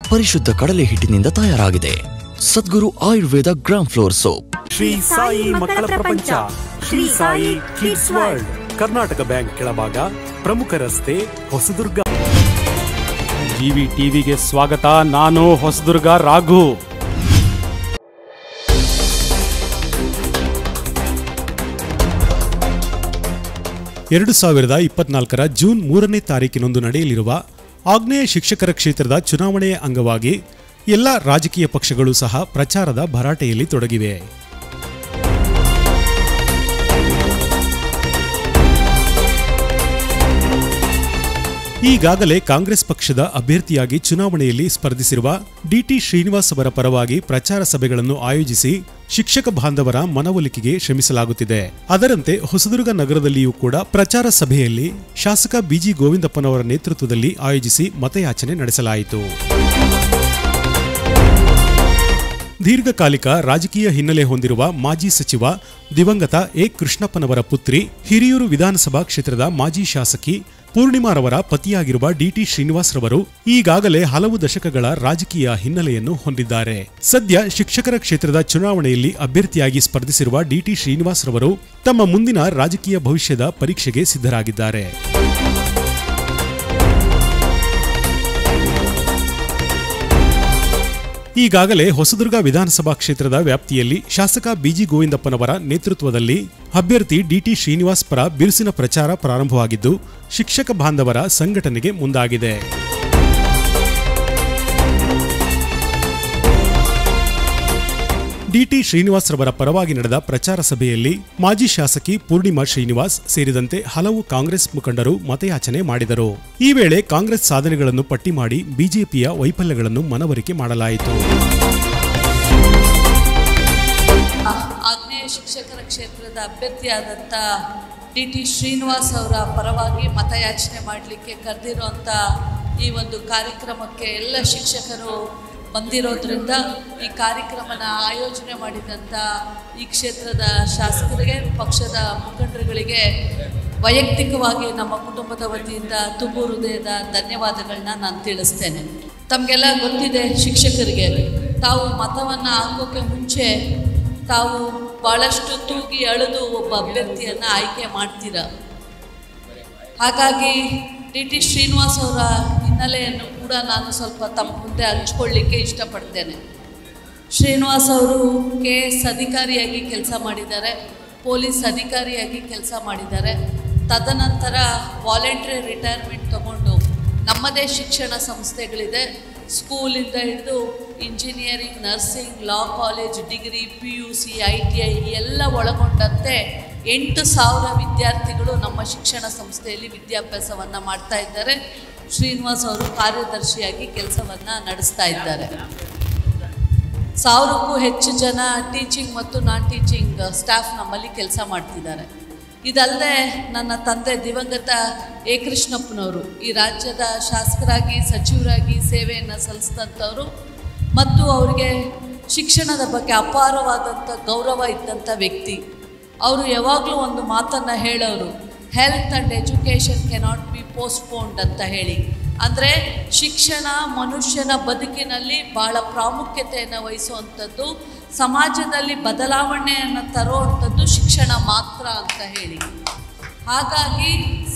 ಪರಿಶುದ್ಧ ಕಡಲೆ ಹಿಟ್ಟಿನಿಂದ ತಯಾರಾಗಿದೆ. Sadguru Ayurveda gram flour soap. Shri Sai ಮಕ್ಕಳ ಪ್ರಪಂಚ, Shri Sai kids world, Karnataka bank ಕೆಳಭಾಗ, ಪ್ರಮುಖ ರಸ್ತೆ, ಹೊಸದುರ್ಗ. ಜಿವಿ ಟಿವಿಗೆ ಸ್ವಾಗತ. ನಾನು ಹೊಸದುರ್ಗ ರಾಘು. ಎರಡು 2024 ಜೂನ್ 3ನೇ ತಾರೀಕಿನಂದು ನಡೆಯಲಿರುವ ಆಗ್ನೇಯ ಶಿಕ್ಷಕರ ಕ್ಷೇತ್ರದ ಚುನಾವಣೆಯ ಅಂಗವಾಗಿ ಎಲ್ಲ ರಾಜಕೀಯ ಪಕ್ಷಗಳು ಸಹ ಪ್ರಚಾರದ ಭರಾಟೆಯಲ್ಲಿ ತೊಡಗಿವೆ. ಈಗಾಗಲೇ ಕಾಂಗ್ರೆಸ್ ಪಕ್ಷದ ಅಭ್ಯರ್ಥಿಯಾಗಿ ಚುನಾವಣೆಯಲ್ಲಿ ಸ್ಪರ್ಧಿಸಿರುವ ಡಿಟಿ ಶ್ರೀನಿವಾಸ್ ಅವರ ಪರವಾಗಿ ಪ್ರಚಾರ ಸಭೆಗಳನ್ನು ಆಯೋಜಿಸಿ ಶಿಕ್ಷಕ ಬಾಂಧವರ ಮನವೊಲಿಕೆಗೆ ಶ್ರಮಿಸಲಾಗುತ್ತಿದೆ. ಅದರಂತೆ ಹೊಸದುರ್ಗ ನಗರದಲ್ಲಿಯೂ ಕೂಡ ಪ್ರಚಾರ ಸಭೆಯಲ್ಲಿ ಶಾಸಕ ಬಿಜಿ ಗೋವಿಂದಪ್ಪನವರ ನೇತೃತ್ವದಲ್ಲಿ ಆಯೋಜಿಸಿ ಮತಯಾಚನೆ ನಡೆಸಲಾಯಿತು. ದೀರ್ಘಕಾಲಿಕ ರಾಜಕೀಯ ಹಿನ್ನೆಲೆ ಹೊಂದಿರುವ ಮಾಜಿ ಸಚಿವ ದಿವಂಗತ ಎ ಕೃಷ್ಣಪ್ಪನವರ ಪುತ್ರಿ, ಹಿರಿಯೂರು ವಿಧಾನಸಭಾ ಕ್ಷೇತ್ರದ ಮಾಜಿ ಶಾಸಕಿ ಪೂರ್ಣಿಮಾರವರ ಪತಿಯಾಗಿರುವ ಡಿಟಿ ಶ್ರೀನಿವಾಸ್ ರವರು ಈಗಾಗಲೇ ಹಲವು ದಶಕಗಳ ರಾಜಕೀಯ ಹಿನ್ನೆಲೆಯನ್ನು ಹೊಂದಿದ್ದಾರೆ. ಸದ್ಯ ಶಿಕ್ಷಕರ ಕ್ಷೇತ್ರದ ಚುನಾವಣೆಯಲ್ಲಿ ಅಭ್ಯರ್ಥಿಯಾಗಿ ಸ್ಪರ್ಧಿಸಿರುವ ಡಿಟಿ ಶ್ರೀನಿವಾಸ್ ರವರು ತಮ್ಮ ಮುಂದಿನ ರಾಜಕೀಯ ಭವಿಷ್ಯದ ಪರೀಕ್ಷೆಗೆ ಸಿದ್ಧರಾಗಿದ್ದಾರೆ. ಈಗಾಗಲೇ ಹೊಸದುರ್ಗ ವಿಧಾನಸಭಾ ಕ್ಷೇತ್ರದ ವ್ಯಾಪ್ತಿಯಲ್ಲಿ ಶಾಸಕ ಬಿಜಿ ಗೋವಿಂದಪ್ಪನವರ ನೇತೃತ್ವದಲ್ಲಿ ಅಭ್ಯರ್ಥಿ ಡಿಟಿ ಶ್ರೀನಿವಾಸ್ ಪರ ಬಿರುಸಿನ ಪ್ರಚಾರ ಪ್ರಾರಂಭವಾಗಿದ್ದು, ಶಿಕ್ಷಕ ಬಾಂಧವರ ಸಂಘಟನೆಗೆ ಮುಂದಾಗಿದೆ. ಡಿಟಿ ಶ್ರೀನಿವಾಸ್ ರವರ ಪರವಾಗಿ ನಡೆದ ಪ್ರಚಾರ ಸಭೆಯಲ್ಲಿ ಮಾಜಿ ಶಾಸಕಿ ಪೂರ್ಣಿಮಾ ಶ್ರೀನಿವಾಸ್ ಸೇರಿದಂತೆ ಹಲವು ಕಾಂಗ್ರೆಸ್ ಮುಖಂಡರು ಮತಯಾಚನೆ ಮಾಡಿದರು. ಈ ವೇಳೆ ಕಾಂಗ್ರೆಸ್ ಸಾಧನೆಗಳನ್ನು ಪಟ್ಟಿ ಮಾಡಿ ಬಿಜೆಪಿಯ ವೈಫಲ್ಯಗಳನ್ನು ಮನವರಿಕೆ ಮಾಡಲಾಯಿತು. ಆಗ್ನೇಯ ಶಿಕ್ಷಕರ ಕ್ಷೇತ್ರದ ಅಭ್ಯರ್ಥಿಯಾದಂಥ ಡಿಟಿ ಶ್ರೀನಿವಾಸ್ ಅವರ ಪರವಾಗಿ ಮತಯಾಚನೆ ಮಾಡಲಿಕ್ಕೆ ಕರೆದಿರುವಂಥ ಈ ಒಂದು ಕಾರ್ಯಕ್ರಮಕ್ಕೆ ಎಲ್ಲ ಶಿಕ್ಷಕರು ಬಂದಿರೋದ್ರಿಂದ ಈ ಕಾರ್ಯಕ್ರಮನ ಆಯೋಜನೆ ಮಾಡಿದಂಥ ಈ ಕ್ಷೇತ್ರದ ಶಾಸಕರಿಗೆ, ಪಕ್ಷದ ಮುಖಂಡರುಗಳಿಗೆ ವೈಯಕ್ತಿಕವಾಗಿ ನಮ್ಮ ಕುಟುಂಬದ ವತಿಯಿಂದ ತುಂಬು ಹೃದಯದ ಧನ್ಯವಾದಗಳನ್ನ ನಾನು ತಿಳಿಸ್ತೇನೆ. ತಮಗೆಲ್ಲ ಗೊತ್ತಿದೆ, ಶಿಕ್ಷಕರಿಗೆ ತಾವು ಮತವನ್ನು ಹಾಕೋಕ್ಕೆ ಮುಂಚೆ ತಾವು ಭಾಳಷ್ಟು ತೂಗಿ ಅಳೆದು ಒಬ್ಬ ಅಭ್ಯರ್ಥಿಯನ್ನು ಆಯ್ಕೆ ಮಾಡ್ತೀರ. ಹಾಗಾಗಿ ಡಿಟಿ ಶ್ರೀನಿವಾಸ್ ಅವರ ಹಿನ್ನೆಲೆಯನ್ನು ಕೂಡ ನಾನು ಸ್ವಲ್ಪ ತಮ್ಮ ಮುಂದೆ ಹಂಚ್ಕೊಳ್ಳಿಕ್ಕೆ ಇಷ್ಟಪಡ್ತೇನೆ. ಶ್ರೀನಿವಾಸ್ ಅವರು KS ಅಧಿಕಾರಿಯಾಗಿ ಕೆಲಸ ಮಾಡಿದ್ದಾರೆ, ಪೊಲೀಸ್ ಅಧಿಕಾರಿಯಾಗಿ ಕೆಲಸ ಮಾಡಿದ್ದಾರೆ. ತದನಂತರ ವಾಲಂಟ್ರಿ ರಿಟೈರ್ಮೆಂಟ್ ತಗೊಂಡು ನಮ್ಮದೇ ಶಿಕ್ಷಣ ಸಂಸ್ಥೆಗಳಿದೆ, ಸ್ಕೂಲಿಂದ ಹಿಡಿದು engineering, nursing, law college, degree, PUC, ITI ಎಲ್ಲ ಒಳಗೊಂಡಂತೆ 8,000 ವಿದ್ಯಾರ್ಥಿಗಳು ನಮ್ಮ ಶಿಕ್ಷಣ ಸಂಸ್ಥೆಯಲ್ಲಿ ವಿದ್ಯಾಭ್ಯಾಸವನ್ನು ಮಾಡ್ತಾ ಇದ್ದಾರೆ. ಶ್ರೀನಿವಾಸ್ ಅವರು ಕಾರ್ಯದರ್ಶಿಯಾಗಿ ಕೆಲಸವನ್ನು ನಡೆಸ್ತಾ ಇದ್ದಾರೆ. 1000ಕ್ಕೂ ಹೆಚ್ಚು ಜನ ಟೀಚಿಂಗ್ ಮತ್ತು ನಾನ್ ಟೀಚಿಂಗ್ ಸ್ಟಾಫ್ ನಮ್ಮಲ್ಲಿ ಕೆಲಸ ಮಾಡ್ತಿದ್ದಾರೆ. ಇದಲ್ಲದೆ ನನ್ನ ತಂದೆ ದಿವಂಗತ ಎ ಕೃಷ್ಣಪ್ಪನವರು ಈ ರಾಜ್ಯದ ಶಾಸಕರಾಗಿ, ಸಚಿವರಾಗಿ ಸೇವೆಯನ್ನು ಸಲ್ಲಿಸಿದಂಥವರು ಮತ್ತು ಅವರಿಗೆ ಶಿಕ್ಷಣದ ಬಗ್ಗೆ ಅಪಾರವಾದಂಥ ಗೌರವ ಇದ್ದಂಥ ವ್ಯಕ್ತಿ. ಅವರು ಯಾವಾಗಲೂ ಒಂದು ಮಾತನ್ನು ಹೇಳೋರು, health and education cannot be postponed ಅಂತ ಹೇಳಿ. ಅಂದರೆ ಶಿಕ್ಷಣ ಮನುಷ್ಯನ ಬದುಕಿನಲ್ಲಿ ಭಾಳ ಪ್ರಾಮುಖ್ಯತೆಯನ್ನು ವಹಿಸುವಂಥದ್ದು, ಸಮಾಜದಲ್ಲಿ ಬದಲಾವಣೆಯನ್ನು ತರುವಂಥದ್ದು ಶಿಕ್ಷಣ ಮಾತ್ರ ಅಂತ ಹೇಳಿ. ಹಾಗಾಗಿ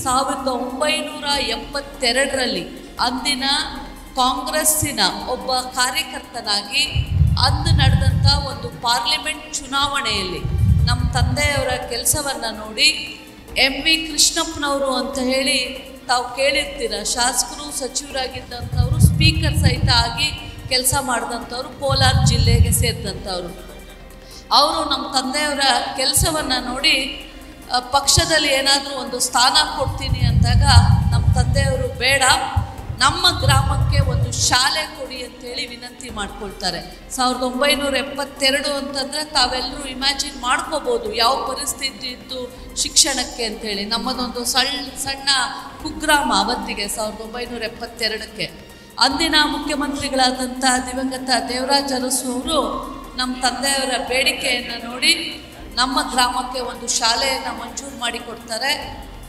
1972ರಲ್ಲಿ ಅಂದಿನ ಕಾಂಗ್ರೆಸ್ಸಿನ ಒಬ್ಬ ಕಾರ್ಯಕರ್ತನಾಗಿ ಅಂದು ನಡೆದಂಥ ಒಂದು ಪಾರ್ಲಿಮೆಂಟ್ ಚುನಾವಣೆಯಲ್ಲಿ ನಮ್ಮ ತಂದೆಯವರ ಕೆಲಸವನ್ನು ನೋಡಿ MV ಕೃಷ್ಣಪ್ಪನವರು ಅಂತ ಹೇಳಿ ತಾವು ಕೇಳಿರ್ತೀರ, ಶಾಸಕರು, ಸಚಿವರಾಗಿದ್ದಂಥವರು, ಸ್ಪೀಕರ್ ಸಹಿತ ಆಗಿ ಕೆಲಸ ಮಾಡಿದಂಥವ್ರು, ಕೋಲಾರ ಜಿಲ್ಲೆಗೆ ಸೇರಿದಂಥವ್ರು. ಅವರು ನಮ್ಮ ತಂದೆಯವರ ಕೆಲಸವನ್ನು ನೋಡಿ ಪಕ್ಷದಲ್ಲಿ ಏನಾದರೂ ಒಂದು ಸ್ಥಾನ ಕೊಡ್ತೀನಿ ಅಂದಾಗ ನಮ್ಮ ತಂದೆಯವರು ಬೇಡ, ನಮ್ಮ ಗ್ರಾಮಕ್ಕೆ ಒಂದು ಶಾಲೆ ಕೊಡಿ ಅಂತೇಳಿ ವಿನಂತಿ ಮಾಡ್ಕೊಳ್ತಾರೆ. 1972 ಅಂತಂದರೆ ತಾವೆಲ್ಲರೂ ಇಮ್ಯಾಜಿನ್ ಮಾಡ್ಕೋಬೋದು ಯಾವ ಪರಿಸ್ಥಿತಿ ಇತ್ತು ಶಿಕ್ಷಣಕ್ಕೆ ಅಂಥೇಳಿ. ನಮ್ಮದೊಂದು ಸಣ್ಣ ಕುಗ್ರಾಮ ಅವತ್ತಿಗೆ 1972ಕ್ಕೆ. ಅಂದಿನ ಮುಖ್ಯಮಂತ್ರಿಗಳಾದಂಥ ದಿವಂಗತ ದೇವರಾಜ ಅರಸು ಅವರು ನಮ್ಮ ತಂದೆಯವರ ಬೇಡಿಕೆಯನ್ನು ನೋಡಿ ನಮ್ಮ ಗ್ರಾಮಕ್ಕೆ ಒಂದು ಶಾಲೆಯನ್ನು ಮಂಜೂರು ಮಾಡಿಕೊಡ್ತಾರೆ.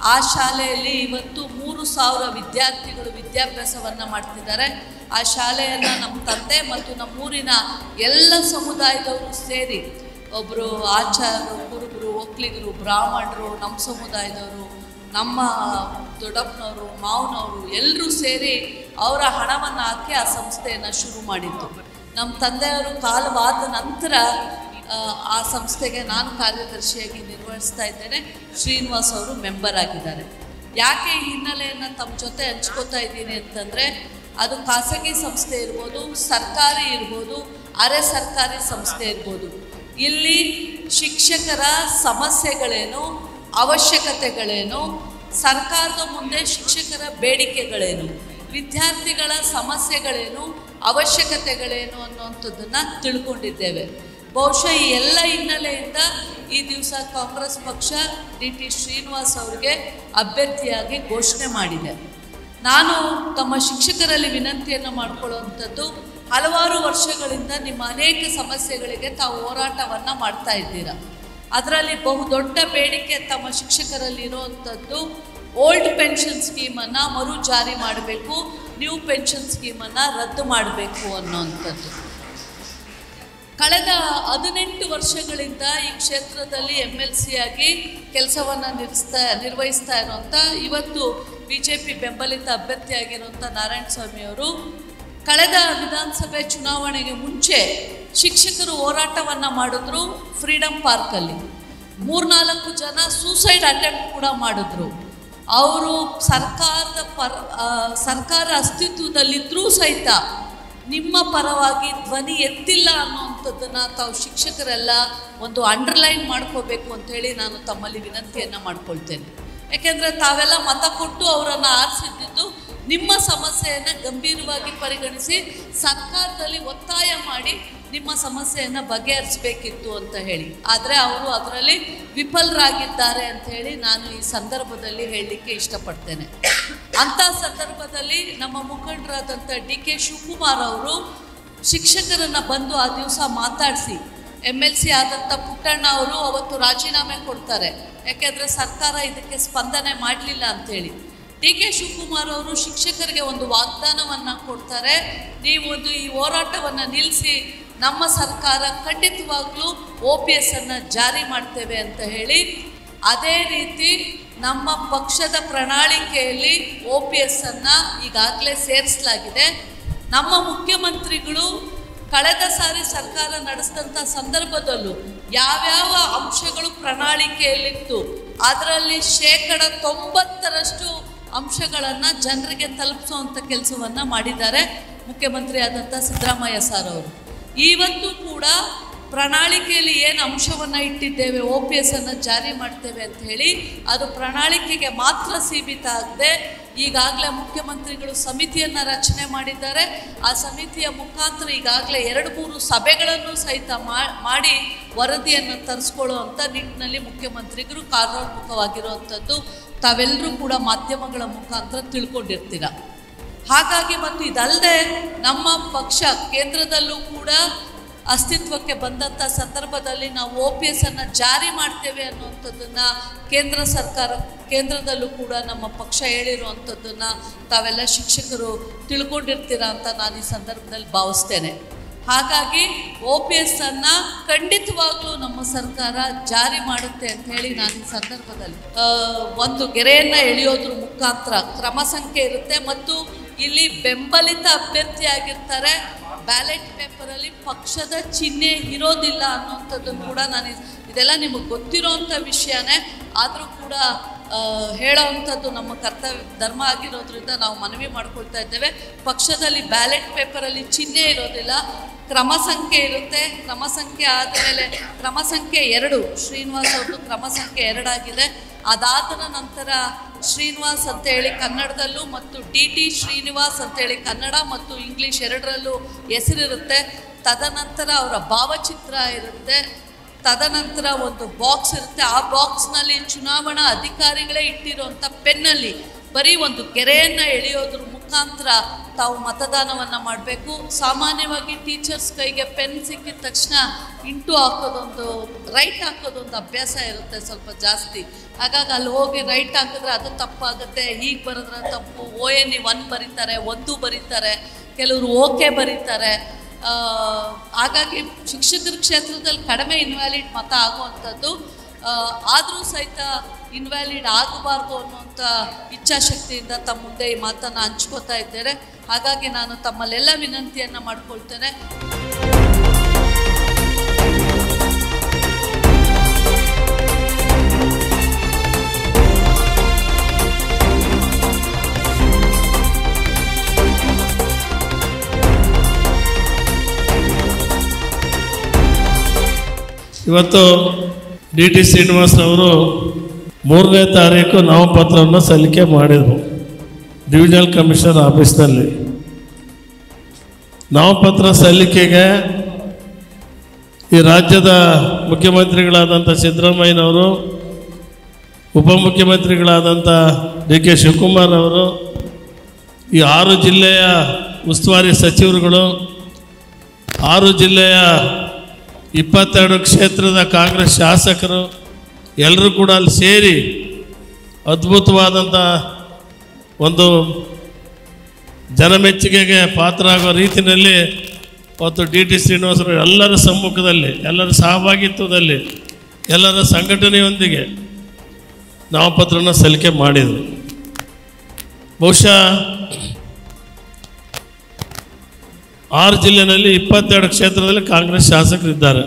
ಆ ಶಾಲೆಯಲ್ಲಿ ಇವತ್ತು 3,000 ವಿದ್ಯಾರ್ಥಿಗಳು ವಿದ್ಯಾಭ್ಯಾಸವನ್ನು ಮಾಡ್ತಿದ್ದಾರೆ. ಆ ಶಾಲೆಯನ್ನು ನಮ್ಮ ತಂದೆ ಮತ್ತು ನಮ್ಮೂರಿನ ಎಲ್ಲ ಸಮುದಾಯದವರು ಸೇರಿ, ಒಬ್ಬರು ಆಚಾರ್ಯರು, ಕುರುಬರು, ಒಕ್ಕಲಿಗರು, ಬ್ರಾಹ್ಮಣರು, ನಮ್ಮ ಸಮುದಾಯದವರು, ನಮ್ಮ ದೊಡ್ಡಪ್ಪನವರು, ಮಾವನವರು ಎಲ್ಲರೂ ಸೇರಿ ಅವರ ಹಣವನ್ನು ಹಾಕಿ ಆ ಸಂಸ್ಥೆಯನ್ನು ಶುರು ಮಾಡಿದ್ದು. ನಮ್ಮ ತಂದೆಯವರು ಕಾಲವಾದ ನಂತರ ಆ ಸಂಸ್ಥೆಗೆ ನಾನು ಕಾರ್ಯದರ್ಶಿಯಾಗಿ ನಿರ್ವಹಿಸ್ತಾ ಇದ್ದೇನೆ. ಶ್ರೀನಿವಾಸ್ ಅವರು ಮೆಂಬರ್ ಆಗಿದ್ದಾರೆ. ಯಾಕೆ ಈ ಹಿನ್ನೆಲೆಯನ್ನು ತಮ್ಮ ಜೊತೆ ಹಂಚ್ಕೋತಾ ಇದ್ದೀನಿ ಅಂತಂದರೆ, ಅದು ಖಾಸಗಿ ಸಂಸ್ಥೆ ಇರ್ಬೋದು, ಸರ್ಕಾರಿ ಇರ್ಬೋದು, ಅರೆ ಸರ್ಕಾರಿ ಸಂಸ್ಥೆ ಇರ್ಬೋದು. ಇಲ್ಲಿ ಶಿಕ್ಷಕರ ಸಮಸ್ಯೆಗಳೇನು, ಅವಶ್ಯಕತೆಗಳೇನು, ಸರ್ಕಾರದ ಮುಂದೆ ಶಿಕ್ಷಕರ ಬೇಡಿಕೆಗಳೇನು, ವಿದ್ಯಾರ್ಥಿಗಳ ಸಮಸ್ಯೆಗಳೇನು, ಅವಶ್ಯಕತೆಗಳೇನು ಅನ್ನುವಂಥದ್ದನ್ನು ತಿಳ್ಕೊಂಡಿದ್ದೇವೆ. ಬಹುಶಃ ಈ ಎಲ್ಲ ಹಿನ್ನೆಲೆಯಿಂದ ಈ ದಿವಸ ಕಾಂಗ್ರೆಸ್ ಪಕ್ಷ DT ಶ್ರೀನಿವಾಸ್ ಅವರಿಗೆ ಅಭ್ಯರ್ಥಿಯಾಗಿ ಘೋಷಣೆ ಮಾಡಿದೆ. ನಾನು ತಮ್ಮ ಶಿಕ್ಷಕರಲ್ಲಿ ವಿನಂತಿಯನ್ನು ಮಾಡಿಕೊಳ್ಳುವಂಥದ್ದು, ಹಲವಾರು ವರ್ಷಗಳಿಂದ ನಿಮ್ಮ ಅನೇಕ ಸಮಸ್ಯೆಗಳಿಗೆ ತಾವು ಹೋರಾಟವನ್ನು ಮಾಡ್ತಾ ಇದ್ದೀರಾ. ಅದರಲ್ಲಿ ಬಹುದೊಡ್ಡ ಬೇಡಿಕೆ ತಮ್ಮ ಶಿಕ್ಷಕರಲ್ಲಿ ಇರುವಂಥದ್ದು ಓಲ್ಡ್ ಪೆನ್ಷನ್ ಸ್ಕೀಮನ್ನು ಮರು ಜಾರಿ ಮಾಡಬೇಕು, ನ್ಯೂ ಪೆನ್ಷನ್ ಸ್ಕೀಮನ್ನು ರದ್ದು ಮಾಡಬೇಕು ಅನ್ನೋವಂಥದ್ದು. ಕಳೆದ 18 ವರ್ಷಗಳಿಂದ ಈ ಕ್ಷೇತ್ರದಲ್ಲಿ MLC ಆಗಿ ಕೆಲಸವನ್ನು ನಿರ್ವಹಿಸ್ತಾ ಇರುವಂಥ, ಇವತ್ತು BJP ಬೆಂಬಲಿತ ಅಭ್ಯರ್ಥಿಯಾಗಿರುವಂಥ ನಾರಾಯಣಸ್ವಾಮಿಯವರು ಕಳೆದ ವಿಧಾನಸಭೆ ಚುನಾವಣೆಗೆ ಮುಂಚೆ ಶಿಕ್ಷಕರು ಹೋರಾಟವನ್ನು ಮಾಡಿದ್ರು. ಫ್ರೀಡಮ್ ಪಾರ್ಕಲ್ಲಿ 3-4 ಜನ ಸೂಸೈಡ್ ಅಟೆಂಪ್ಟ್ ಕೂಡ ಮಾಡಿದ್ರು. ಅವರು ಸರ್ಕಾರ ಅಸ್ತಿತ್ವದಲ್ಲಿದ್ದರೂ ಸಹಿತ ನಿಮ್ಮ ಪರವಾಗಿ ಧ್ವನಿ ಎತ್ತಿಲ್ಲ ಅನ್ನೋವಂಥದ್ದನ್ನು ತಾವು ಶಿಕ್ಷಕರೆಲ್ಲ ಒಂದು ಅಂಡರ್ಲೈನ್ ಮಾಡ್ಕೋಬೇಕು ಅಂಥೇಳಿ ನಾನು ತಮ್ಮಲ್ಲಿ ವಿನಂತಿಯನ್ನು ಮಾಡ್ಕೊಳ್ತೇನೆ. ಯಾಕೆಂದರೆ ತಾವೆಲ್ಲ ಮತ ಕೊಟ್ಟು ಅವರನ್ನು ಆರಿಸಿದ್ದು ನಿಮ್ಮ ಸಮಸ್ಯೆಯನ್ನು ಗಂಭೀರವಾಗಿ ಪರಿಗಣಿಸಿ ಸರ್ಕಾರದಲ್ಲಿ ಒತ್ತಾಯ ಮಾಡಿ ನಿಮ್ಮ ಸಮಸ್ಯೆಯನ್ನು ಬಗೆಹರಿಸಬೇಕಿತ್ತು ಅಂತ ಹೇಳಿ. ಆದರೆ ಅವರು ಅದರಲ್ಲಿ ವಿಫಲರಾಗಿದ್ದಾರೆ ಅಂಥೇಳಿ ನಾನು ಈ ಸಂದರ್ಭದಲ್ಲಿ ಹೇಳಲಿಕ್ಕೆ ಇಷ್ಟಪಡ್ತೇನೆ. ಅಂಥ ಸಂದರ್ಭದಲ್ಲಿ ನಮ್ಮ ಮುಖಂಡರಾದಂಥ DK ಶಿವಕುಮಾರ್ ಅವರು ಶಿಕ್ಷಕರನ್ನು ಬಂದು ಆ ದಿವಸ ಮಾತಾಡಿಸಿ, MLC ಆದಂಥ ಪುಟ್ಟಣ್ಣ ಅವರು ಅವತ್ತು ರಾಜೀನಾಮೆ ಕೊಡ್ತಾರೆ. ಯಾಕೆಂದರೆ ಸರ್ಕಾರ ಇದಕ್ಕೆ ಸ್ಪಂದನೆ ಮಾಡಲಿಲ್ಲ ಅಂಥೇಳಿ. DK ಶಿವಕುಮಾರ್ ಅವರು ಶಿಕ್ಷಕರಿಗೆ ಒಂದು ವಾಗ್ದಾನವನ್ನು ಕೊಡ್ತಾರೆ, ನೀವೊಂದು ಈ ಹೋರಾಟವನ್ನು ನಿಲ್ಲಿಸಿ ನಮ್ಮ ಸರ್ಕಾರ ಖಂಡಿತವಾಗ್ಲೂ OPS ಅನ್ನು ಜಾರಿ ಮಾಡ್ತೇವೆ ಅಂತ ಹೇಳಿ. ಅದೇ ರೀತಿ ನಮ್ಮ ಪಕ್ಷದ ಪ್ರಣಾಳಿಕೆಯಲ್ಲಿ OPS ಅನ್ನು ಈಗಾಗಲೇ ಸೇರಿಸಲಾಗಿದೆ. ನಮ್ಮ ಮುಖ್ಯಮಂತ್ರಿಗಳು ಕಳೆದ ಸಾರಿ ಸರ್ಕಾರ ನಡೆಸಿದಂಥ ಸಂದರ್ಭದಲ್ಲೂ ಯಾವ್ಯಾವ ಅಂಶಗಳು ಪ್ರಣಾಳಿಕೆಯಲ್ಲಿತ್ತು ಅದರಲ್ಲಿ 90% ಅಂಶಗಳನ್ನು ಜನರಿಗೆ ತಲುಪಿಸುವಂಥ ಕೆಲಸವನ್ನು ಮಾಡಿದ್ದಾರೆ ಮುಖ್ಯಮಂತ್ರಿ ಆದಂಥ ಸಿದ್ದರಾಮಯ್ಯ ಸರ್ ಅವರು. ಇವತ್ತು ಕೂಡ ಪ್ರಣಾಳಿಕೆಯಲ್ಲಿ ಏನು ಅಂಶವನ್ನು ಇಟ್ಟಿದ್ದೇವೆ, OPS ಅನ್ನು ಜಾರಿ ಮಾಡ್ತೇವೆ ಅಂತ ಹೇಳಿ, ಅದು ಪ್ರಣಾಳಿಕೆಗೆ ಮಾತ್ರ ಸೀಮಿತ ಆಗದೆ ಈಗಾಗಲೇ ಮುಖ್ಯಮಂತ್ರಿಗಳು ಸಮಿತಿಯನ್ನು ರಚನೆ ಮಾಡಿದ್ದಾರೆ. ಆ ಸಮಿತಿಯ ಮುಖಾಂತರ ಈಗಾಗಲೇ 2-3 ಸಭೆಗಳನ್ನು ಸಹಿತ ಮಾಡಿ ವರದಿಯನ್ನು ತರಿಸ್ಕೊಳ್ಳುವಂಥ ನಿಟ್ಟಿನಲ್ಲಿ ಮುಖ್ಯಮಂತ್ರಿಗಳು ಕಾರ್ಯೋನ್ಮುಖವಾಗಿರುವಂಥದ್ದು ತಾವೆಲ್ಲರೂ ಕೂಡ ಮಾಧ್ಯಮಗಳ ಮುಖಾಂತರ ತಿಳ್ಕೊಂಡಿರ್ತೀರ. ಹಾಗಾಗಿ ಮತ್ತು ಇದಲ್ಲದೆ ನಮ್ಮ ಪಕ್ಷ ಕೇಂದ್ರದಲ್ಲೂ ಕೂಡ ಅಸ್ತಿತ್ವಕ್ಕೆ ಬಂದಂಥ ಸಂದರ್ಭದಲ್ಲಿ ನಾವು OPS ಅನ್ನು ಜಾರಿ ಮಾಡ್ತೇವೆ ಅನ್ನುವಂಥದ್ದನ್ನು ಕೇಂದ್ರದಲ್ಲೂ ಕೂಡ ನಮ್ಮ ಪಕ್ಷ ಹೇಳಿರುವಂಥದ್ದನ್ನು ತಾವೆಲ್ಲ ಶಿಕ್ಷಕರು ತಿಳ್ಕೊಂಡಿರ್ತೀರ ಅಂತ ನಾನು ಈ ಸಂದರ್ಭದಲ್ಲಿ ಭಾವಿಸ್ತೇನೆ. ಹಾಗಾಗಿ OPS ಅನ್ನು ಖಂಡಿತವಾಗ್ಲೂ ನಮ್ಮ ಸರ್ಕಾರ ಜಾರಿ ಮಾಡುತ್ತೆ ಅಂತ ಹೇಳಿ ನಾನು ಈ ಸಂದರ್ಭದಲ್ಲಿ ಒಂದು ಗೆರೆಯನ್ನು ಎಳೆಯೋದ್ರ ಮುಖಾಂತರ ಕ್ರಮ ಸಂಖ್ಯೆ ಇರುತ್ತೆ. ಮತ್ತು ಇಲ್ಲಿ ಬೆಂಬಲಿತ ಅಭ್ಯರ್ಥಿಯಾಗಿರ್ತಾರೆ, ಬ್ಯಾಲೆಟ್ ಪೇಪರಲ್ಲಿ ಪಕ್ಷದ ಚಿಹ್ನೆ ಇರೋದಿಲ್ಲ ಅನ್ನೋಂಥದ್ದನ್ನು ಕೂಡ ಇದೆಲ್ಲ ನಿಮಗೆ ಗೊತ್ತಿರೋವಂಥ ವಿಷಯನೇ. ಆದರೂ ಕೂಡ ಹೇಳೋವಂಥದ್ದು ನಮ್ಮ ಕರ್ತವ್ಯ ಧರ್ಮ ಆಗಿರೋದ್ರಿಂದ ನಾವು ಮನವಿ ಮಾಡ್ಕೊಳ್ತಾ ಇದ್ದೇವೆ. ಪಕ್ಷದಲ್ಲಿ ಬ್ಯಾಲೆಟ್ ಪೇಪರಲ್ಲಿ ಚಿಹ್ನೆ ಇರೋದಿಲ್ಲ, ಕ್ರಮ ಸಂಖ್ಯೆ ಇರುತ್ತೆ. ಕ್ರಮ ಸಂಖ್ಯೆ ಆದಮೇಲೆ ಕ್ರಮ ಸಂಖ್ಯೆ 2 ಶ್ರೀನಿವಾಸ್ ಅವ್ರದ್ದು ಕ್ರಮ ಸಂಖ್ಯೆ 2 ಆಗಿದೆ. ಅದಾದ ನಂತರ ಶ್ರೀನಿವಾಸ್ ಅಂತೇಳಿ ಕನ್ನಡದಲ್ಲೂ ಮತ್ತು DT ಶ್ರೀನಿವಾಸ್ ಅಂತೇಳಿ ಕನ್ನಡ ಮತ್ತು ಇಂಗ್ಲೀಷ್ ಎರಡರಲ್ಲೂ ಹೆಸರಿರುತ್ತೆ. ತದನಂತರ ಅವರ ಭಾವಚಿತ್ರ ಇರುತ್ತೆ. ತದನಂತರ ಒಂದು ಬಾಕ್ಸ್ ಇರುತ್ತೆ. ಆ ಬಾಕ್ಸ್ನಲ್ಲಿ ಚುನಾವಣಾ ಅಧಿಕಾರಿಗಳೇ ಇಟ್ಟಿರುವಂಥ ಪೆನ್ನಲ್ಲಿ ಬರೀ ಒಂದು ಗೆರೆಯನ್ನು ಎಳೆಯೋದ್ರ ಮುಖಾಂತರ ತಾವು ಮತದಾನವನ್ನು ಮಾಡಬೇಕು. ಸಾಮಾನ್ಯವಾಗಿ ಟೀಚರ್ಸ್ ಕೈಗೆ ಪೆನ್ ಸಿಕ್ಕಿದ ತಕ್ಷಣ ಇಂಟು ಹಾಕೋದೊಂದು ರೈಟ್ ಹಾಕೋದೊಂದು ಅಭ್ಯಾಸ ಇರುತ್ತೆ ಸ್ವಲ್ಪ ಜಾಸ್ತಿ. ಹಾಗಾಗಿ ಅಲ್ಲಿ ಹೋಗಿ ರೈಟ್ ಹಾಕಿದ್ರೆ ಅದು ತಪ್ಪಾಗುತ್ತೆ, ಹೀಗೆ ಬರೆದ್ರೆ ತಪ್ಪು. ONE 1 ಬರೀತಾರೆ, 1 ಬರೀತಾರೆ, ಕೆಲವರು ಓಕೆ ಬರೀತಾರೆ. ಹಾಗಾಗಿ ಶಿಕ್ಷಕರ ಕ್ಷೇತ್ರದಲ್ಲಿ ಕಡಿಮೆ ಇನ್ವ್ಯಾಲಿಡ್ ಮತ ಆಗುವಂಥದ್ದು. ಆದರೂ ಸಹಿತ ಇನ್ವ್ಯಾಲಿಡ್ ಆಗಬಾರ್ದು ಅನ್ನುವಂಥ ಇಚ್ಛಾಶಕ್ತಿಯಿಂದ ತಮ್ಮ ಮುಂದೆ ಈ ಮಾತನ್ನು ಹಂಚ್ಕೋತಾ ಇದ್ದೇನೆ. ಹಾಗಾಗಿ ನಾನು ತಮ್ಮಲ್ಲೆಲ್ಲ ವಿನಂತಿಯನ್ನು ಮಾಡಿಕೊಳ್ತೇನೆ. ಇವತ್ತು DT ಶ್ರೀನಿವಾಸರವರು 3ನೇ ತಾರೀಕು ನಾಮಪತ್ರವನ್ನು ಸಲ್ಲಿಕೆ ಮಾಡಿದರು ಡಿವಿಷನಲ್ ಕಮಿಷನರ್ ಆಫೀಸ್ನಲ್ಲಿ. ನಾಮಪತ್ರ ಸಲ್ಲಿಕೆಗೆ ಈ ರಾಜ್ಯದ ಮುಖ್ಯಮಂತ್ರಿಗಳಾದಂಥ ಸಿದ್ದರಾಮಯ್ಯನವರು, ಉಪಮುಖ್ಯಮಂತ್ರಿಗಳಾದಂಥ DK ಶಿವಕುಮಾರ್ ಅವರು, ಈ 6 ಜಿಲ್ಲೆಯ ಉಸ್ತುವಾರಿ ಸಚಿವರುಗಳು, 6 ಜಿಲ್ಲೆಯ 22 ಕ್ಷೇತ್ರದ ಕಾಂಗ್ರೆಸ್ ಶಾಸಕರು ಎಲ್ಲರೂ ಕೂಡ ಅಲ್ಲಿ ಸೇರಿ ಅದ್ಭುತವಾದಂಥ ಒಂದು ಜನಮೆಚ್ಚುಗೆಗೆ ಪಾತ್ರ ಆಗೋ ರೀತಿಯಲ್ಲಿ ಮತ್ತು DT ಶ್ರೀನಿವಾಸರು ಎಲ್ಲರ ಸಮ್ಮುಖದಲ್ಲಿ, ಎಲ್ಲರ ಸಹಭಾಗಿತ್ವದಲ್ಲಿ, ಎಲ್ಲರ ಸಂಘಟನೆಯೊಂದಿಗೆ ನಾಮಪತ್ರನ ಸಲ್ಲಿಕೆ ಮಾಡಿದರು. ಬಹುಶಃ 6 ಜಿಲ್ಲೆಯಲ್ಲಿ 22 ಕ್ಷೇತ್ರದಲ್ಲಿ ಕಾಂಗ್ರೆಸ್ ಶಾಸಕರಿದ್ದಾರೆ.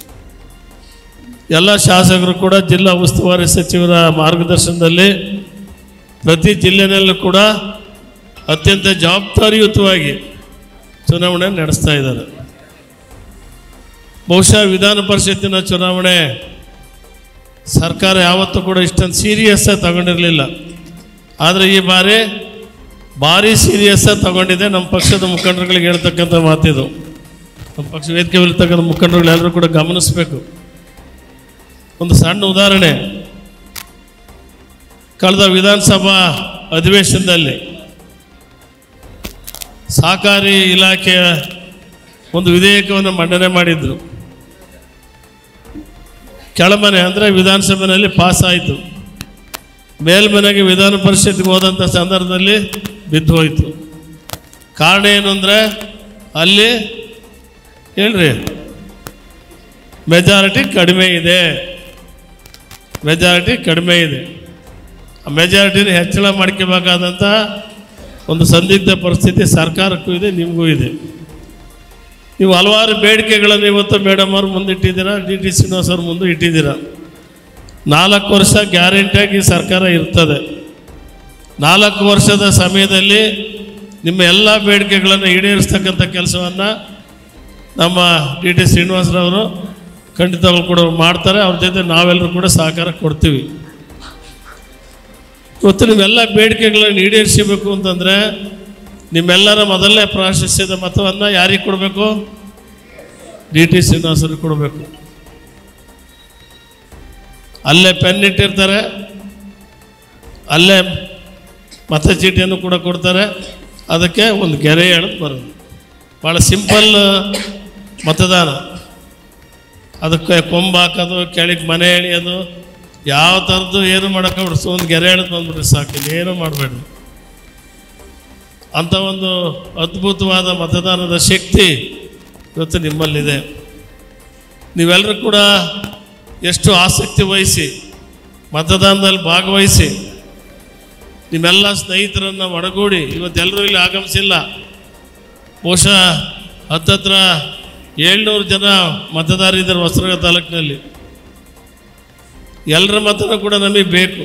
ಎಲ್ಲ ಶಾಸಕರು ಕೂಡ ಜಿಲ್ಲಾ ಉಸ್ತುವಾರಿ ಸಚಿವರ ಮಾರ್ಗದರ್ಶನದಲ್ಲಿ ಪ್ರತಿ ಜಿಲ್ಲೆಯಲ್ಲೂ ಕೂಡ ಅತ್ಯಂತ ಜವಾಬ್ದಾರಿಯುತವಾಗಿ ಚುನಾವಣೆ ನಡೆಸ್ತಾ ಇದ್ದಾರೆ. ಬಹುಶಃ ವಿಧಾನ ಪರಿಷತ್ತಿನ ಚುನಾವಣೆ ಸರ್ಕಾರ ಯಾವತ್ತೂ ಕೂಡ ಇಷ್ಟೊಂದು ಸೀರಿಯಸ್ಸಾಗಿ ತಗೊಂಡಿರಲಿಲ್ಲ. ಆದರೆ ಈ ಬಾರಿ ಭಾರಿ ಸೀರಿಯಸ್ಸಾಗಿ ತಗೊಂಡಿದೆ. ನಮ್ಮ ಪಕ್ಷದ ಮುಖಂಡರುಗಳಿಗೆ ಹೇಳ್ತಕ್ಕಂಥ ಮಾತಿದು. ನಮ್ಮ ಪಕ್ಷ ವೇದಿಕೆ ಇರ್ತಕ್ಕಂಥ ಮುಖಂಡರುಗಳು ಎಲ್ಲರೂ ಕೂಡ ಗಮನಿಸಬೇಕು. ಒಂದು ಸಣ್ಣ ಉದಾಹರಣೆ, ಕಳೆದ ವಿಧಾನಸಭಾ ಅಧಿವೇಶನದಲ್ಲಿ ಸಹಕಾರಿ ಇಲಾಖೆಯ ಒಂದು ವಿಧೇಯಕವನ್ನು ಮಂಡನೆ ಮಾಡಿದರು. ಕೆಳಮನೆ ಅಂದರೆ ವಿಧಾನಸಭೆಯಲ್ಲಿ ಪಾಸ್ ಆಯಿತು. ಮೇಲ್ಮನೆಗೆ ವಿಧಾನ ಪರಿಷತ್ಗೆ ಹೋದಂಥ ಸಂದರ್ಭದಲ್ಲಿ ಬಿದ್ದು ಹೋಯಿತು. ಕಾರಣ ಏನು ಅಂದರೆ ಅಲ್ಲಿ ಹೇಳ್ರಿ ಮೆಜಾರಿಟಿ ಕಡಿಮೆ ಇದೆ. ಆ ಮೆಜಾರಿಟಿನ ಹೆಚ್ಚಳ ಮಾಡ್ಕೋಬೇಕಾದಂಥ ಒಂದು ಸಂದಿಗ್ಧ ಪರಿಸ್ಥಿತಿ ಸರ್ಕಾರಕ್ಕೂ ಇದೆ, ನಿಮಗೂ ಇದೆ. ನೀವು ಹಲವಾರು ಬೇಡಿಕೆಗಳನ್ನು ಇವತ್ತು ಮೇಡಮ್ ಅವ್ರು ಮುಂದಿಟ್ಟಿದ್ದೀರಾ, DT ಶ್ರೀನಿವಾಸ್ ಅವ್ರ ಮುಂದೆ ಇಟ್ಟಿದ್ದೀರಾ. 4 ವರ್ಷ ಗ್ಯಾರಂಟಿಯಾಗಿ ಸರ್ಕಾರ ಇರ್ತದೆ. 4 ವರ್ಷದ ಸಮಯದಲ್ಲಿ ನಿಮ್ಮ ಎಲ್ಲ ಬೇಡಿಕೆಗಳನ್ನು ಈಡೇರಿಸ್ತಕ್ಕಂಥ ಕೆಲಸವನ್ನು ನಮ್ಮ DT ಶ್ರೀನಿವಾಸರವರು ಖಂಡಿತವಾಗ್ಲೂ ಕೂಡ ಮಾಡ್ತಾರೆ. ಅವ್ರ ಜೊತೆ ನಾವೆಲ್ಲರೂ ಕೂಡ ಸಹಕಾರ ಕೊಡ್ತೀವಿ. ಇವತ್ತು ನೀವೆಲ್ಲ ಬೇಡಿಕೆಗಳನ್ನು ಈಡೇರಿಸಬೇಕು ಅಂತಂದರೆ ನಿಮ್ಮೆಲ್ಲರ ಮೊದಲನೇ ಪ್ರಾಶಸ್ತ್ಯದ ಮತವನ್ನು ಯಾರಿಗೆ ಕೊಡಬೇಕು? DT ಶ್ರೀನಿವಾಸರಿಗೆ ಕೊಡಬೇಕು. ಅಲ್ಲೇ ಪೆನ್ ಇಟ್ಟಿರ್ತಾರೆ, ಅಲ್ಲೇ ಮತಚೀಟಿಯನ್ನು ಕೂಡ ಕೊಡ್ತಾರೆ. ಅದಕ್ಕೆ ಒಂದು ಗೆರೆ ಎಳೆದು ಬರೋದು. ಭಾಳ ಸಿಂಪಲ್ ಮತದಾನ. ಅದಕ್ಕೆ ಕೊಂಬು ಹಾಕೋದು, ಕೆಳಗೆ ಮನೆ ಎಳೆಯೋದು, ಯಾವ ಥರದ್ದು ಏನು ಮಾಡೋಕ್ಕಾಗ್ಬಿಡ್ರಿ. ಒಂದು ಗೆರೆ ಎಳೆದು ಬಂದ್ಬಿಡ್ರಿ ಸಾಕು, ಏನೂ ಮಾಡಬೇಡ್ರಿ. ಅಂಥ ಒಂದು ಅದ್ಭುತವಾದ ಮತದಾನದ ಶಕ್ತಿ ಇವತ್ತು ನಿಮ್ಮಲ್ಲಿದೆ. ನೀವೆಲ್ಲರೂ ಕೂಡ ಎಷ್ಟು ಆಸಕ್ತಿ ವಹಿಸಿ ಮತದಾನದಲ್ಲಿ ಭಾಗವಹಿಸಿ ನಿಮ್ಮೆಲ್ಲ ಸ್ನೇಹಿತರನ್ನು ಒಡಗೂಡಿ ಇವತ್ತೆಲ್ಲರೂ ಇಲ್ಲಿ ಆಗಮಿಸಿಲ್ಲ. ಬಹುಶಃ ಹತ್ತತ್ರ 700 ಜನ ಮತದಾರರಿದ್ದಾರೆ ಹೊಸನಗರ ತಾಲೂಕಿನಲ್ಲಿ. ಎಲ್ಲರ ಮತನೂ ಕೂಡ ನಮಗೆ ಬೇಕು.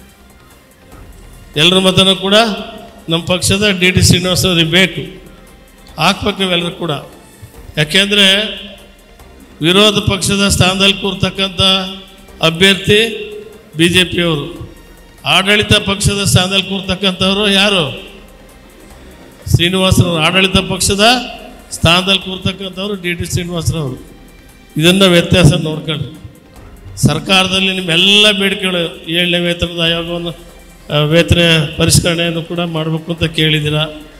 ಎಲ್ಲರ ಮತನೂ ಕೂಡ ನಮ್ಮ ಪಕ್ಷದ DT ಶ್ರೀನಿವಾಸ ಅವ್ರಿಗೆ ಬೇಕು. ಹಾಕ್ಬೇಕು ನೀವೆಲ್ಲರೂ ಕೂಡ. ಯಾಕೆಂದರೆ ವಿರೋಧ ಪಕ್ಷದ ಸ್ಥಾನದಲ್ಲಿ ಕೂರ್ತಕ್ಕಂಥ ಅಭ್ಯರ್ಥಿ BJPಯವರು, ಆಡಳಿತ ಪಕ್ಷದ ಸ್ಥಾನದಲ್ಲಿ ಕೂರ್ತಕ್ಕಂಥವ್ರು ಯಾರು? ಶ್ರೀನಿವಾಸರವರು. ಆಡಳಿತ ಪಕ್ಷದ ಸ್ಥಾನದಲ್ಲಿ ಕೂರ್ತಕ್ಕಂಥವ್ರು DT ಶ್ರೀನಿವಾಸರವರು. ಇದನ್ನು ವ್ಯತ್ಯಾಸ ನೋಡ್ಕೊಳ್ಳಿ. ಸರ್ಕಾರದಲ್ಲಿ ನಿಮ್ಮೆಲ್ಲ ಬೇಡಿಕೆಗಳು 7ನೇ ವೇತನದ ಆಯೋಗವನ್ನು ವೇತನ ಪರಿಷ್ಕರಣೆಯನ್ನು ಕೂಡ ಮಾಡಬೇಕು ಅಂತ ಕೇಳಿದ್ದೀರಾ.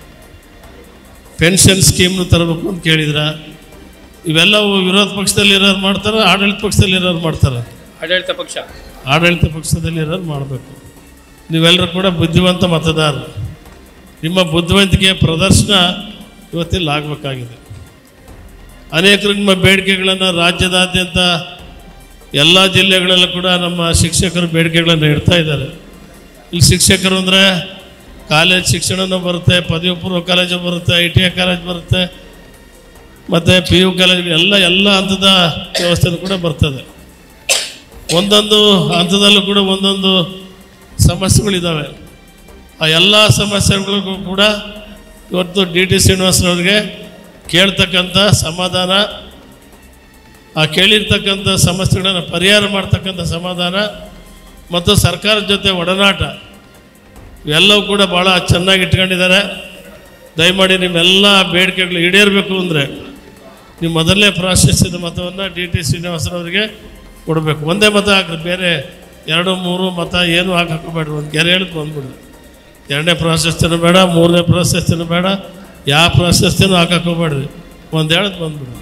ಪೆನ್ಷನ್ ಸ್ಕೀಮ್ನು ತರಬೇಕು ಅಂತ ಕೇಳಿದ್ರ. ಇವೆಲ್ಲವೂ ವಿರೋಧ ಪಕ್ಷದಲ್ಲಿ ಇರೋರು ಮಾಡ್ತಾರೆ, ಆಡಳಿತ ಪಕ್ಷದಲ್ಲಿ ಇರೋರು ಮಾಡ್ತಾರೆ. ಆಡಳಿತ ಪಕ್ಷದಲ್ಲಿ ಇರೋರು ಮಾಡಬೇಕು. ನೀವೆಲ್ಲರೂ ಕೂಡ ಬುದ್ಧಿವಂತ ಮತದಾರರು. ನಿಮ್ಮ ಬುದ್ಧಿವಂತಿಕೆಯ ಪ್ರದರ್ಶನ ಇವತ್ತಿಲ್ಲಿ ಆಗಬೇಕಾಗಿದೆ. ಅನೇಕರು ನಿಮ್ಮ ಬೇಡಿಕೆಗಳನ್ನು ರಾಜ್ಯದಾದ್ಯಂತ ಎಲ್ಲ ಜಿಲ್ಲೆಗಳಲ್ಲೂ ಕೂಡ ನಮ್ಮ ಶಿಕ್ಷಕರು ಬೇಡಿಕೆಗಳನ್ನು ಇಡ್ತಾ ಇದ್ದಾರೆ. ಇಲ್ಲಿ ಶಿಕ್ಷಕರು ಅಂದರೆ ಕಾಲೇಜ್ ಶಿಕ್ಷಣನೂ ಬರುತ್ತೆ, ಪದವಿ ಪೂರ್ವ ಕಾಲೇಜು ಬರುತ್ತೆ, ITI ಕಾಲೇಜ್ ಬರುತ್ತೆ, ಮತ್ತು PU ಕಾಲೇಜ್ ಎಲ್ಲ ಹಂತದ ವ್ಯವಸ್ಥೆನೂ ಕೂಡ ಬರ್ತದೆ. ಒಂದೊಂದು ಹಂತದಲ್ಲೂ ಕೂಡ ಒಂದೊಂದು ಸಮಸ್ಯೆಗಳಿದ್ದಾವೆ. ಆ ಎಲ್ಲ ಸಮಸ್ಯೆಗಳಿಗೂ ಕೂಡ ಇವತ್ತು DT ಶ್ರೀನಿವಾಸರವ್ರಿಗೆ ಕೇಳ್ತಕ್ಕಂಥ ಸಮಾಧಾನ, ಆ ಕೇಳಿರ್ತಕ್ಕಂಥ ಸಮಸ್ಯೆಗಳನ್ನು ಪರಿಹಾರ ಮಾಡ್ತಕ್ಕಂಥ ಸಮಾಧಾನ ಮತ್ತು ಸರ್ಕಾರದ ಜೊತೆ ಒಡನಾಟ ಇವೆಲ್ಲವೂ ಕೂಡ ಭಾಳ ಚೆನ್ನಾಗಿ ಇಟ್ಕೊಂಡಿದ್ದಾರೆ. ದಯಮಾಡಿ ನಿಮ್ಮೆಲ್ಲ ಬೇಡಿಕೆಗಳು ಈಡೇರಬೇಕು ಅಂದರೆ ನೀವು ಮೊದಲನೇ ಪ್ರಾಶಸ್ತ್ಯದ ಮತವನ್ನು DT ಶ್ರೀನಿವಾಸರವರಿಗೆ ಕೊಡಬೇಕು. ಒಂದೇ ಮತ ಹಾಕಿ, ಬೇರೆ 2-3 ಮತ ಏನೂ ಹಾಕೋಬೇಡ್ರಿ. ಒಂದು ಗೆರೆ ಹೇಳಕ್ಕೆ ಬಂದ್ಬಿಡ್ರಿ. 2ನೇ ಪ್ರಾಶಸ್ತ್ಯನೂ ಬೇಡ, 3ನೇ ಪ್ರಾಶಸ್ತ್ಯನೂ ಬೇಡ, ಯಾವ ಪ್ರಾಶಸ್ತ್ಯನೂ ಹಾಕೋಬೇಡ್ರಿ. ಒಂದು ಹೇಳಕ್ಕೆ ಬಂದ್ಬಿಡ್ರಿ.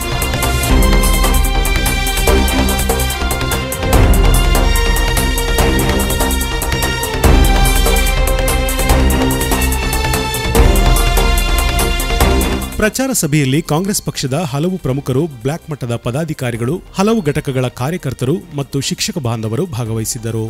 ಪ್ರಚಾರ ಸಭೆಯಲ್ಲಿ ಕಾಂಗ್ರೆಸ್ ಪಕ್ಷದ ಹಲವು ಪ್ರಮುಖರು, ಬ್ಲಾಕ್ ಮಟ್ಟದ ಪದಾಧಿಕಾರಿಗಳು, ಹಲವು ಘಟಕಗಳ ಕಾರ್ಯಕರ್ತರು ಮತ್ತು ಶಿಕ್ಷಕ ಬಾಂಧವರು ಭಾಗವಹಿಸಿದ್ದರು.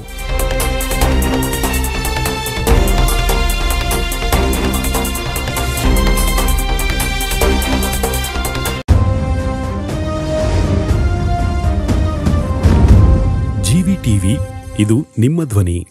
ಜಿವಿ ಟಿವಿ, ಇದು ನಿಮ್ಮ ಧ್ವನಿ.